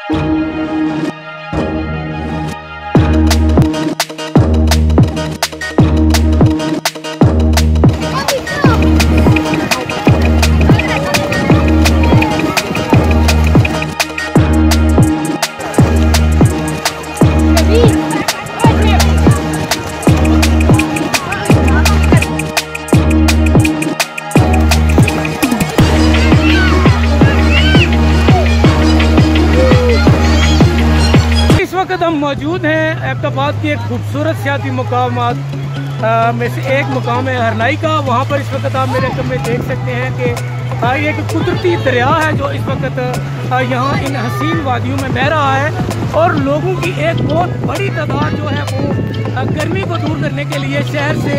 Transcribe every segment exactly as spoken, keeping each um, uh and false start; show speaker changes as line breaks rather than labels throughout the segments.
हम मौजूद हैं एबटाबाद के एक खूबसूरत सियाती मकामात में से एक मुकाम है हरनाई का। वहाँ पर इस वक्त आप मेरे कम में देख सकते हैं कि ये एक कुदरती दरिया है जो इस वक्त यहाँ इन हसीन वादियों में बह रहा है और लोगों की एक बहुत बड़ी तादाद जो है वो गर्मी को दूर करने के लिए शहर से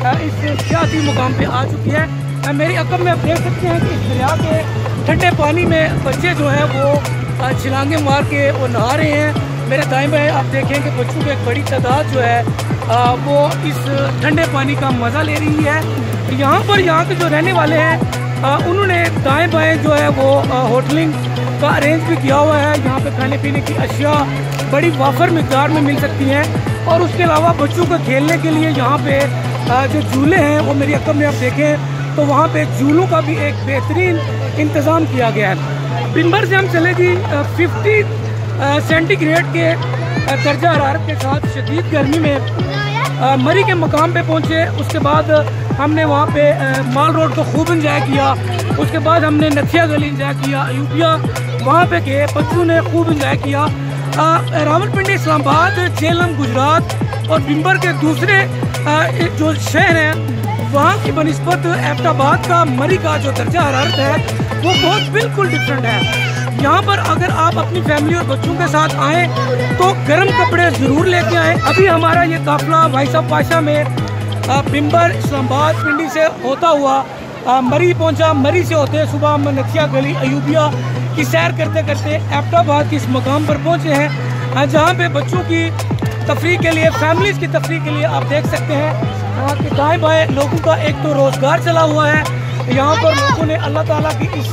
इस सियाती मुकाम पे आ चुकी है। मेरी अकम में आप देख सकते हैं कि इस दरिया के ठंडे पानी में बच्चे जो हैं वो छलांगे मार के वो नहा रहे हैं। मेरे दाएं बाएं आप देखें कि बच्चों की एक बड़ी तादाद जो है आ, वो इस ठंडे पानी का मज़ा ले रही है। यहाँ पर यहाँ के जो रहने वाले हैं आ, उन्होंने दाएं बाएं जो है वो होटलिंग का अरेंज भी किया हुआ है। यहाँ पे खाने पीने की अशिया बड़ी वाफर मिकदार में मिल सकती हैं और उसके अलावा बच्चों को खेलने के लिए यहाँ पे आ, जो झूले हैं वो मेरी अकम में आप देखें तो वहाँ पे झूलों का भी एक बेहतरीन इंतज़ाम किया गया है। बिम्बर से हम चले जी फिफ्टी सेंटीग्रेड के दर्जा हरारत के साथ शदीद गर्मी में आ, मरी के मकाम पे पहुँचे। उसके बाद हमने वहाँ पे आ, माल रोड को खूब इंजॉय किया। उसके बाद हमने नथिया गली इंजॉय किया, अयूबिया वहाँ पे गए, बच्चों ने खूब इंजॉय किया। रावलपिंडी इस्लामाबाद, झेलम गुजरात और बिम्बर के दूसरे आ, जो शहर हैं वहाँ की बनिस्बत एबटाबाद का मरी का जो दर्जा हरारत है वो बहुत बिल्कुल डिफरेंट है। यहाँ पर अगर आप अपनी फैमिली और बच्चों के साथ आएँ तो गर्म कपड़े ज़रूर लेके आएँ। अभी हमारा ये काफ़िला भाई साहब पाशा में बिम्बर इस्लामाबाद पिंडी से होता हुआ आ, मरी पहुँचा। मरी से होते सुबह हम नथिया गली अयूबिया की सैर करते करते एबटाबाद के इस मकाम पर पहुँचे हैं जहाँ पे बच्चों की तफरीह के लिए, फैमिलीज़ की तफरीह के लिए आप देख सकते हैं यहाँ के दाएँ बाएँ लोगों का एक तो रोज़गार चला हुआ है। यहाँ पर लोगों ने अल्लाह ताला की इस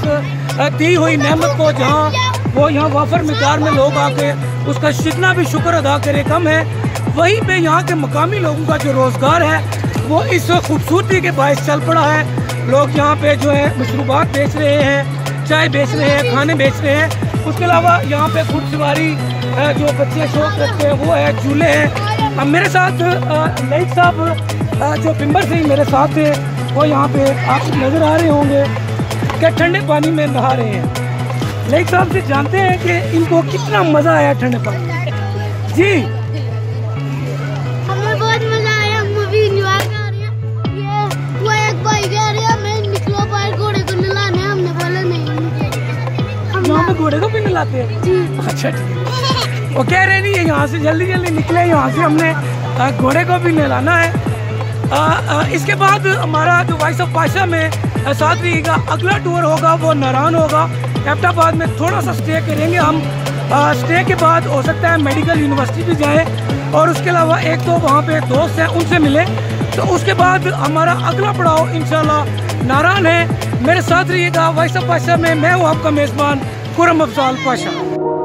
दी हुई नेमत को जहाँ वो यहाँ वाफर मिक़दार में लोग आके उसका जितना भी शुक्र अदा करे कम है, वहीं पे यहाँ के मकामी लोगों का जो रोज़गार है वो इस खूबसूरती के बायस चल पड़ा है। लोग यहाँ पे जो है मशरूबात बेच रहे हैं, चाय बेच रहे हैं, खाने बेच रहे हैं। उसके अलावा यहाँ पे घुड़सवारी जो बच्चे शौक रखते हैं वो है, झूले हैं। अब मेरे साथ लईक साहब जो बिम्बर से ही मेरे साथ थे वो यहाँ पे आप नज़र आ रहे होंगे कि ठंडे पानी में नहा रहे हैं। लईक साहब से जानते हैं कि इनको कितना मज़ा आया ठंडे पानी में। जी
हमें बहुत मज़ा आया, हम अभी एंजॉय कर रहे हैं। ये वो एक भाई कह रहे हैं मैं निकलो पर घोड़े को नहलाने, हमने बोला नहीं।
यहाँ पे घोड़े को भी नहलाते हैं?
जी
अच्छा ठीक। वो कह रहे नहीं है यहाँ से जल्दी जल्दी निकले, यहाँ से हमने घोड़े को भी नहलाना है। आ, आ, इसके बाद हमारा जो वॉइस ऑफ पाशा में साथ रहिएगा, अगला टूर होगा वो नारान होगा। एबटाबाद में थोड़ा सा स्टे करेंगे हम। आ, स्टे के बाद हो सकता है मेडिकल यूनिवर्सिटी भी जाए और उसके अलावा एक तो वहाँ पे दोस्त हैं उनसे मिले। तो उसके बाद हमारा अगला पड़ाव इंशाल्लाह नारान है। मेरे साथ रहिएगा वॉइस ऑफ पाशा में। मैं हूँ आपका मेज़बान खुर्रम अफजाल पाशा।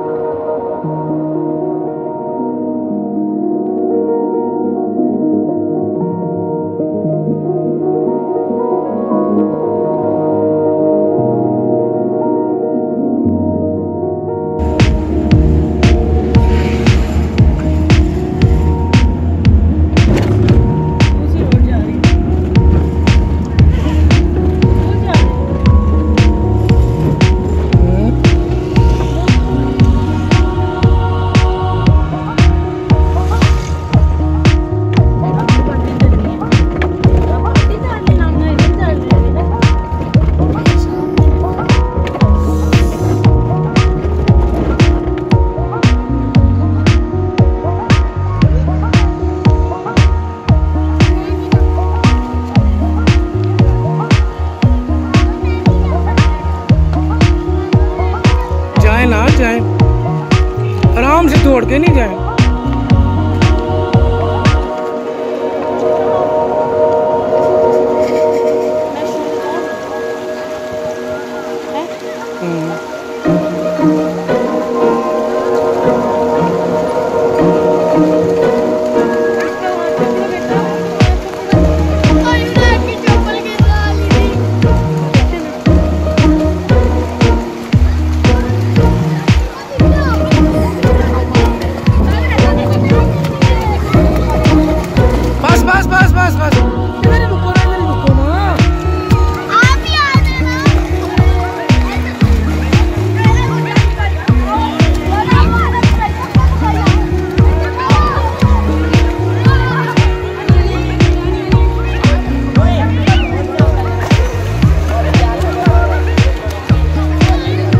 ना जाए, आराम से दौड़ के नहीं जाए।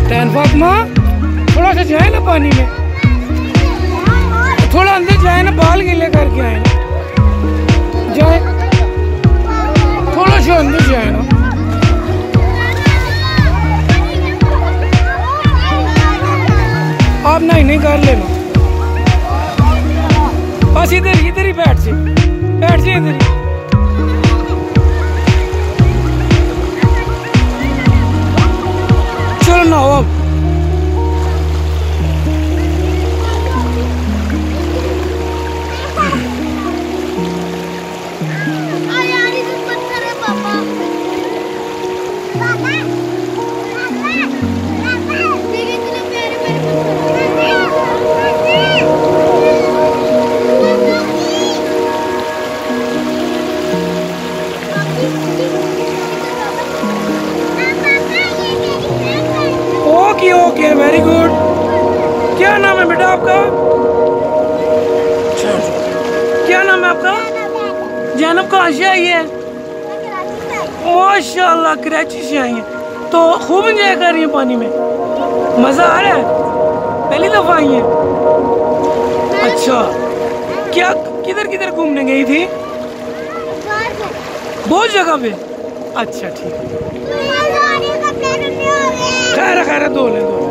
टैन फातिमा थोड़ा सा जाए ना पानी में, थोड़ा अंदर जाए ना, बाल गीले करके आए ना, जाए थोड़ा सा अंदर जाए ना। आप नहीं नहीं कर लेना, बस इधर इधर ही बैठ से बैठ से इधर ही। चलो नहाओ अब। Okay okay very good. क्या नाम है बेटा आपका? क्या नाम है आपका? जैनब कहाँ से आई है? माशाल्लाह कराची से आई है। तो खूब इंजॉय कर रही है पानी में, मजा आ रहा है? पहली दफा आई है? अच्छा, क्या किधर किधर घूमने गई थी? बहुत जगह पे। अच्छा ठीक है, खैर खैर दो ले दो।